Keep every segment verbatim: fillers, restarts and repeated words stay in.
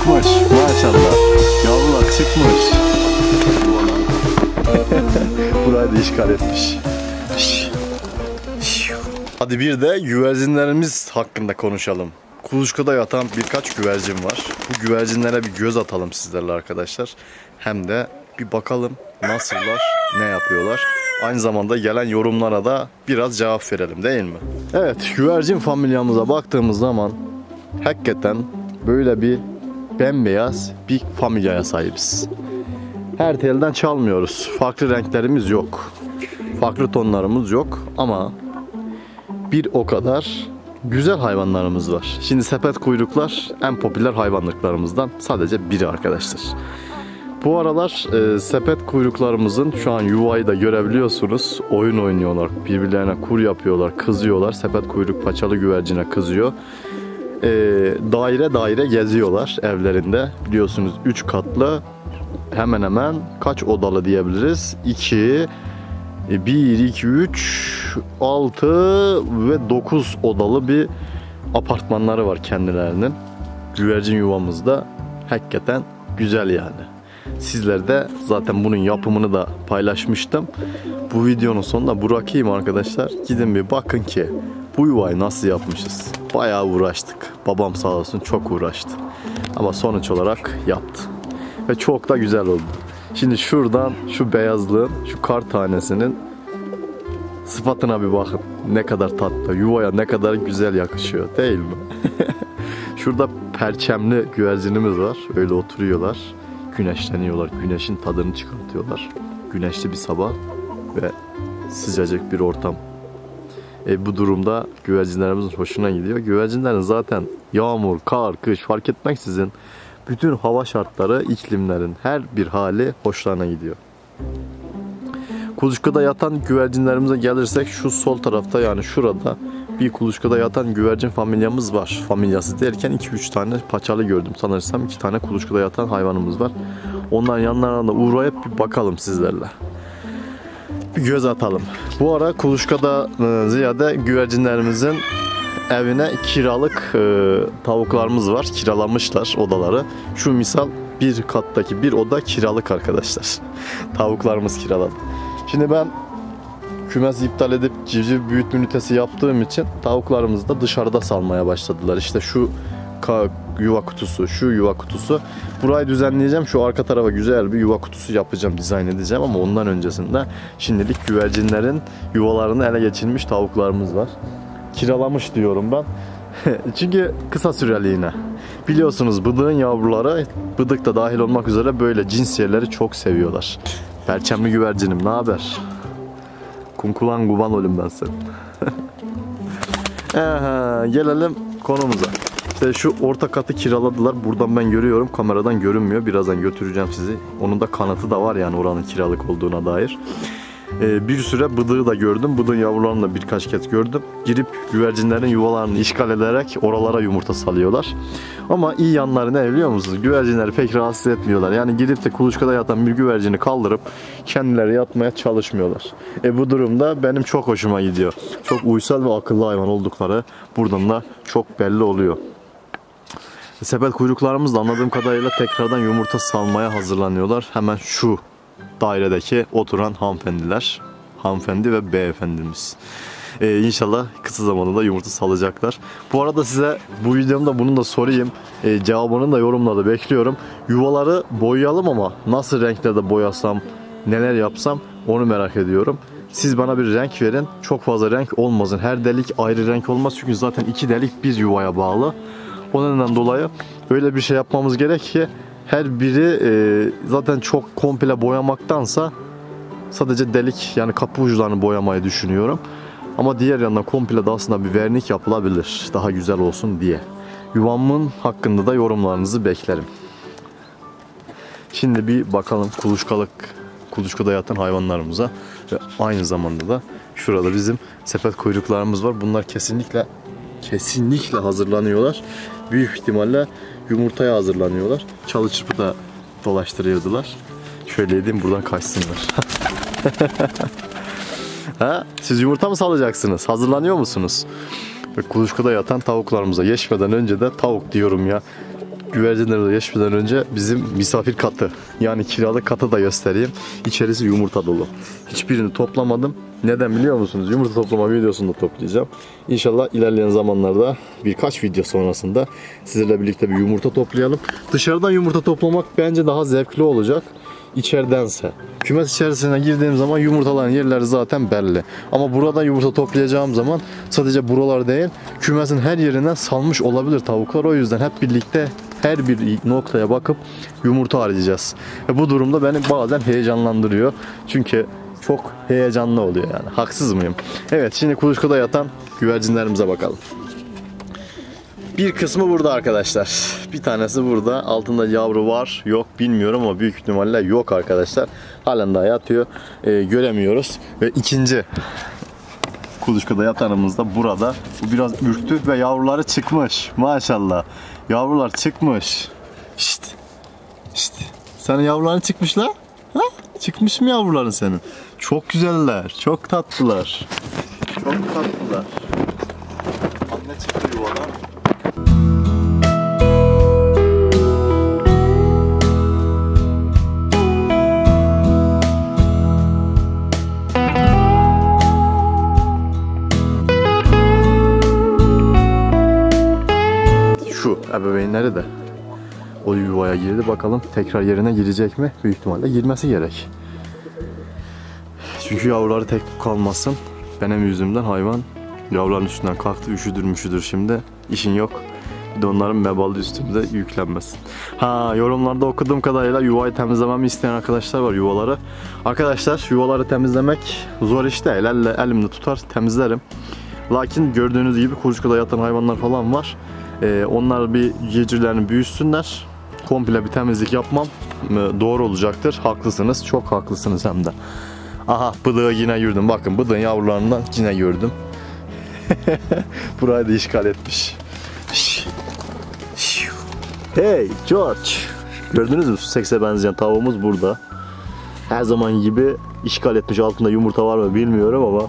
çıkmış maşallah. Yavrular çıkmış. Burayı da işgal etmiş. Hadi bir de güvercinlerimiz hakkında konuşalım. Kuluçkada yatan birkaç güvercin var. Bu güvercinlere bir göz atalım sizlerle arkadaşlar. Hem de bir bakalım nasıllar, ne yapıyorlar. Aynı zamanda gelen yorumlara da biraz cevap verelim değil mi? Evet, güvercin familyamıza baktığımız zaman hakikaten böyle bir bembeyaz bir familyaya sahibiz. Her telden çalmıyoruz. Farklı renklerimiz yok. Farklı tonlarımız yok ama bir o kadar güzel hayvanlarımız var. Şimdi sepet kuyruklar en popüler hayvanlıklarımızdan sadece biri arkadaşlar. Bu aralar e, sepet kuyruklarımızın şu an yuvayı da görebiliyorsunuz. Oyun oynuyorlar, birbirlerine kur yapıyorlar, kızıyorlar. Sepet kuyruk paçalı güvercine kızıyor. E, daire daire geziyorlar evlerinde. Biliyorsunuz üç katlı, hemen hemen kaç odalı diyebiliriz? iki, bir, iki, üç, altı ve dokuz odalı bir apartmanları var kendilerinin. Güvercin yuvamızda hakikaten güzel yani. Sizler de zaten bunun yapımını da paylaşmıştım. Bu videonun sonunda bırakayım arkadaşlar. Gidin bir bakın ki bu yuvayı nasıl yapmışız. Bayağı uğraştık. Babam sağ olsun çok uğraştı. Ama sonuç olarak yaptı. Ve çok da güzel oldu. Şimdi şuradan şu beyazlığın, şu kar tanesinin sıfatına bir bakın. Ne kadar tatlı, yuvaya ne kadar güzel yakışıyor değil mi? Şurada perçemli güvercinimiz var. Öyle oturuyorlar. Güneşleniyorlar. Güneşin tadını çıkartıyorlar. Güneşli bir sabah ve sıcacık bir ortam. E, bu durumda güvercinlerimizin hoşuna gidiyor. Güvercinlerin zaten yağmur, kar, kış fark etmeksizin bütün hava şartları, iklimlerin her bir hali hoşlarına gidiyor. Kuluçkada yatan güvercinlerimize gelirsek şu sol tarafta, yani şurada bir kuluçkada yatan güvercin familyamız var. Familyası derken iki üç tane paçalı gördüm. Sanırsam iki tane kuluçkada yatan hayvanımız var. Onların yanlarına da uğrayıp bir bakalım sizlerle. Bir göz atalım. Bu ara kuluçkada ziyade güvercinlerimizin evine kiralık e, tavuklarımız var. Kiralamışlar odaları. Şu misal bir kattaki bir oda kiralık arkadaşlar. Tavuklarımız kiraladı. Şimdi ben kümesi iptal edip civciv büyütme ünitesi yaptığım için tavuklarımızı da dışarıda salmaya başladılar. İşte şu yuva kutusu, şu yuva kutusu. Burayı düzenleyeceğim. Şu arka tarafa güzel bir yuva kutusu yapacağım, dizayn edeceğim ama ondan öncesinde şimdilik güvercinlerin yuvalarını ele geçirmiş tavuklarımız var. Kiralamış diyorum ben. Çünkü kısa süreliğine. Biliyorsunuz bıdığın yavruları, bıdık da dahil olmak üzere böyle cins yerleri çok seviyorlar. Perçemli güvercinim, ne haber? Kunkulan guban olayım ben sen. Aha, gelelim konumuza. İşte şu orta katı kiraladılar. Buradan ben görüyorum. Kameradan görünmüyor. Birazdan götüreceğim sizi. Onun da kanıtı da var yani oranın kiralık olduğuna dair. Ee, bir süre bıdığı da gördüm. Bıdığın yavrularını da birkaç kez gördüm. Girip güvercinlerin yuvalarını işgal ederek oralara yumurta salıyorlar. Ama iyi yanları ne biliyor musunuz? Güvercinleri pek rahatsız etmiyorlar. Yani girip de kuluçkada yatan bir güvercini kaldırıp kendileri yatmaya çalışmıyorlar. E bu durumda benim çok hoşuma gidiyor. Çok uysal ve akıllı hayvan oldukları buradan da çok belli oluyor. Sepet kuyruklarımız da anladığım kadarıyla tekrardan yumurta salmaya hazırlanıyorlar. Hemen şu dairedeki oturan hanımefendiler, hanımefendi ve beyefendimiz. Ee, İnşallah kısa zamanda da yumurta salacaklar. Bu arada size bu videomda bunu da sorayım. Ee, cevabını da yorumlarda bekliyorum. Yuvaları boyayalım ama nasıl renklerde boyasam, neler yapsam onu merak ediyorum. Siz bana bir renk verin. Çok fazla renk olmasın. Her delik ayrı renk olmaz. Çünkü zaten iki delik bir yuvaya bağlı. O nedenden dolayı öyle bir şey yapmamız gerek ki her biri e, zaten çok komple boyamaktansa sadece delik, yani kapı uçlarını boyamayı düşünüyorum. Ama diğer yandan komple de aslında bir vernik yapılabilir. Daha güzel olsun diye. Yuvamın hakkında da yorumlarınızı beklerim. Şimdi bir bakalım kuluçkalık, kuluçkada yatan hayvanlarımıza ve aynı zamanda da şurada bizim sepet kuyruklarımız var. Bunlar kesinlikle kesinlikle hazırlanıyorlar. Büyük ihtimalle yumurtaya hazırlanıyorlar. Çalı çırpı da dolaştırıyordular. Şöyle edeyim buradan kaçsınlar. Ha? Siz yumurta mı salacaksınız? Hazırlanıyor musunuz? Ve kuluçkada yatan tavuklarımıza geçmeden önce de tavuk diyorum ya. güvercinleri de geçmeden önce bizim misafir katı, yani kiralık katı da göstereyim. İçerisi yumurta dolu. Hiçbirini toplamadım. Neden biliyor musunuz? Yumurta toplama videosunu da toplayacağım. İnşallah ilerleyen zamanlarda birkaç video sonrasında sizlerle birlikte bir yumurta toplayalım. Dışarıdan yumurta toplamak bence daha zevkli olacak içeridense. Kümes içerisine girdiğim zaman yumurtaların yerleri zaten belli. Ama burada yumurta toplayacağım zaman sadece buralar değil, kümesin her yerinden salmış olabilir tavuklar. O yüzden hep birlikte her bir noktaya bakıp yumurta arayacağız. Ve bu durumda beni bazen heyecanlandırıyor. Çünkü çok heyecanlı oluyor yani. Haksız mıyım? Evet, şimdi kuluçkada yatan güvercinlerimize bakalım. Bir kısmı burada arkadaşlar. Bir tanesi burada. Altında yavru var yok bilmiyorum ama büyük ihtimalle yok arkadaşlar. Halen daha yatıyor. Ee, göremiyoruz. Ve ikinci kuluçkada yatanımız da burada. Bu biraz ürktü ve yavruları çıkmış. Maşallah. Yavrular çıkmış. Şşt. Şşt. Senin yavruların çıkmış la? Ha? Çıkmış mı yavruların senin? Çok güzeller. Çok tatlılar. Çok tatlılar. Anne çıktı yuvadan. Şu ebeveynleri de o yuvaya girdi. Bakalım tekrar yerine girecek mi? Büyük ihtimalle girmesi gerek. Çünkü yavruları tek kalmasın. Benim yüzümden hayvan yavruların üstünden kalktı. Üşüdür müşüdür şimdi. İşin yok. Bir de onların mebalı üstümüze yüklenmesin. Ha, yorumlarda okuduğum kadarıyla yuvayı temizlememi isteyen arkadaşlar var, yuvaları. Arkadaşlar, yuvaları temizlemek zor iş değil. Elle, elimde tutar temizlerim. Lakin gördüğünüz gibi kuluçkada yatan hayvanlar falan var. Ee, onlar bir civcivlerini büyüsünler. Komple bir temizlik yapmam doğru olacaktır. Haklısınız. Çok haklısınız hem de. Aha, bıdığı yine gördüm. Bakın, bıdığın yavrularından yine gördüm. Burayı da işgal etmiş. Hey George. Gördünüz mü? Susseks'e benzeyen tavuğumuz burada. Her zaman gibi işgal etmiş. Altında yumurta var mı bilmiyorum ama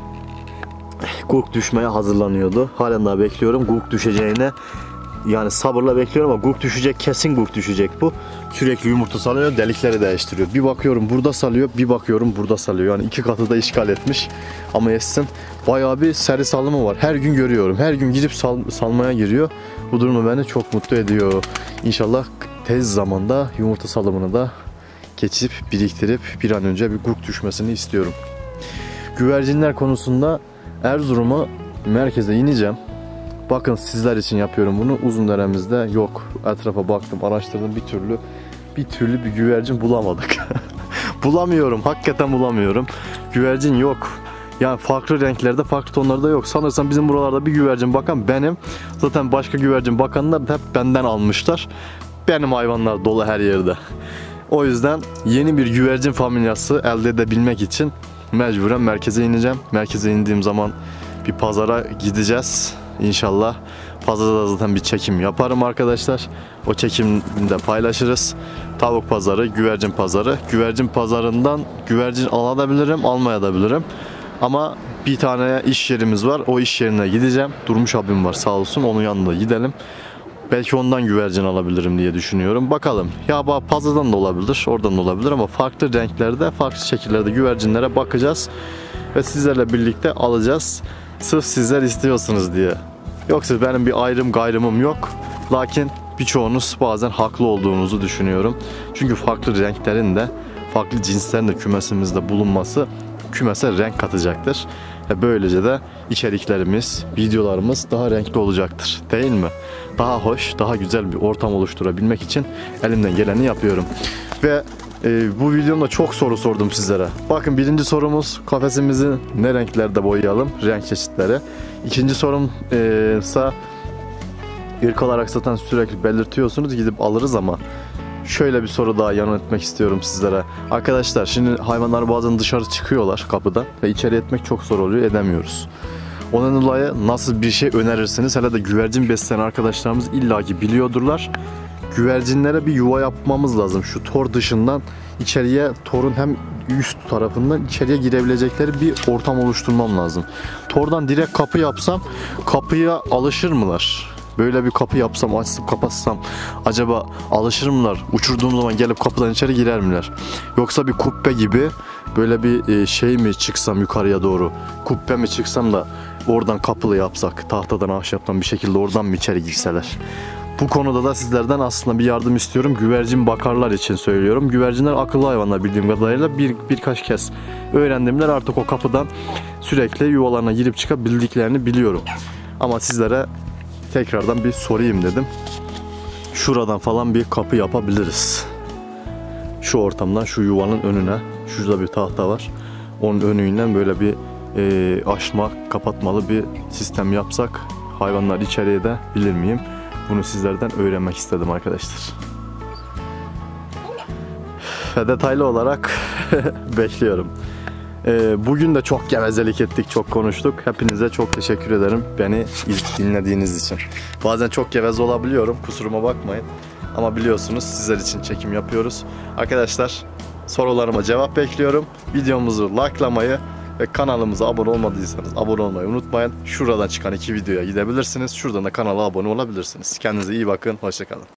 gurk düşmeye hazırlanıyordu. Halen daha bekliyorum gurk düşeceğine. Yani sabırla bekliyorum ama gurk düşecek, kesin gurk düşecek bu. Sürekli yumurta salıyor, delikleri değiştiriyor. Bir bakıyorum burada salıyor, bir bakıyorum burada salıyor. Yani iki katı da işgal etmiş. Ama yesin, bayağı bir seri salımı var. Her gün görüyorum. Her gün gidip sal salmaya giriyor. Bu durumu beni çok mutlu ediyor. İnşallah tez zamanda yumurta salımını da geçip biriktirip bir an önce bir gurk düşmesini istiyorum. Güvercinler konusunda Erzurum'a merkeze ineceğim. Bakın, sizler için yapıyorum bunu. Uzundere'mizde yok. Etrafa baktım, araştırdım, bir türlü bir türlü bir güvercin bulamadık. Bulamıyorum. Hakikaten bulamıyorum. Güvercin yok. Yani farklı renklerde, farklı tonlarda yok. Sanırsam bizim buralarda bir güvercin bakan benim. Zaten başka güvercin bakanlar da hep benden almışlar. Benim hayvanlar dolu her yerde. O yüzden yeni bir güvercin familyası elde edebilmek için mecburen merkeze ineceğim. Merkeze indiğim zaman bir pazara gideceğiz. İnşallah pazarda da zaten bir çekim yaparım arkadaşlar. O çekimde paylaşırız. Tavuk pazarı, güvercin pazarı. Güvercin pazarından güvercin alabilirim, almayabilirim. Ama bir tane iş yerimiz var. O iş yerine gideceğim. Durmuş abim var sağ olsun. Onun yanında gidelim. Belki ondan güvercin alabilirim diye düşünüyorum. Bakalım. Ya pazardan da olabilir, oradan da olabilir ama farklı renklerde, farklı şekillerde güvercinlere bakacağız. Ve sizlerle birlikte alacağız. Sırf sizler istiyorsunuz diye. Yoksa benim bir ayrım gayrımım yok. Lakin birçoğunuz bazen haklı olduğunuzu düşünüyorum. Çünkü farklı renklerin de, farklı cinslerin de kümesimizde bulunması kümese renk katacaktır. Ve böylece de içeriklerimiz, videolarımız daha renkli olacaktır. Değil mi? Daha hoş, daha güzel bir ortam oluşturabilmek için elimden geleni yapıyorum. Ve e, bu videomda çok soru sordum sizlere. Bakın, birinci sorumuz, kafesimizi ne renklerde boyayalım? Renk çeşitleri. İkinci sorum e, ise ırk olarak zaten sürekli belirtiyorsunuz, gidip alırız ama şöyle bir soru daha yanıtmak istiyorum sizlere. Arkadaşlar, şimdi hayvanlar bazen dışarı çıkıyorlar kapıdan ve içeri etmek çok zor oluyor, edemiyoruz. Onun dolayı nasıl bir şey önerirsiniz? Hele de güvercin besleyen arkadaşlarımız illaki biliyordurlar. Güvercinlere bir yuva yapmamız lazım. Şu tor dışından içeriye, torun hem üst tarafından içeriye girebilecekleri bir ortam oluşturmam lazım. Tordan direkt kapı yapsam kapıya alışır mılar? Böyle bir kapı yapsam, açsam, kapatsam acaba alışır mılar? Uçurduğum zaman gelip kapıdan içeri girer miler? Yoksa bir kubbe gibi böyle bir şey mi çıksam yukarıya doğru? Kubbe mi çıksam da oradan kapılı yapsak, tahtadan, ahşaptan bir şekilde oradan mı içeri girseler? Bu konuda da sizlerden aslında bir yardım istiyorum. Güvercin bakarlar için söylüyorum. Güvercinler akıllı hayvanlar bildiğim kadarıyla. Bir, birkaç kez öğrendimler, artık o kapıdan sürekli yuvalarına girip çıkabildiklerini biliyorum. Ama sizlere tekrardan bir sorayım dedim. Şuradan falan bir kapı yapabiliriz. Şu ortamdan şu yuvanın önüne, şurada bir tahta var. Onun önünden böyle bir e, açma, kapatmalı bir sistem yapsak hayvanlar içeriye de bilir miyim? Bunu sizlerden öğrenmek istedim arkadaşlar. Ve detaylı olarak bekliyorum. Ee, bugün de çok gevezelik ettik, çok konuştuk. Hepinize çok teşekkür ederim beni dinlediğiniz için. Bazen çok geveze olabiliyorum, kusuruma bakmayın. Ama biliyorsunuz sizler için çekim yapıyoruz. Arkadaşlar, sorularıma cevap bekliyorum. Videomuzu likelamayı ve kanalımıza abone olmadıysanız abone olmayı unutmayın. Şuradan çıkan iki videoya gidebilirsiniz. Şuradan da kanala abone olabilirsiniz. Kendinize iyi bakın. Hoşça kalın.